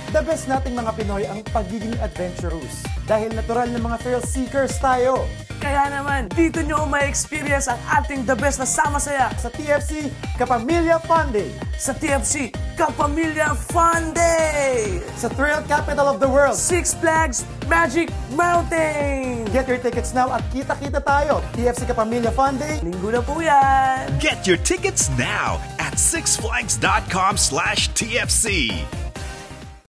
The best nating mga Pinoy ang pagiging adventurous. Dahil natural na mga thrill seekers tayo. Kaya naman, dito nyo ma-experience ang ating the best na sama-saya Sa TFC Kapamilya Fun Day. sa TFC Kapamilya Fun Day! Sa Thrill Capital of the World. Six Flags Magic Mountain! Get your tickets now at kita-kita tayo. TFC Kapamilya Fun Day. Linggo na po yan! Get your tickets now at sixflags.com/TFC.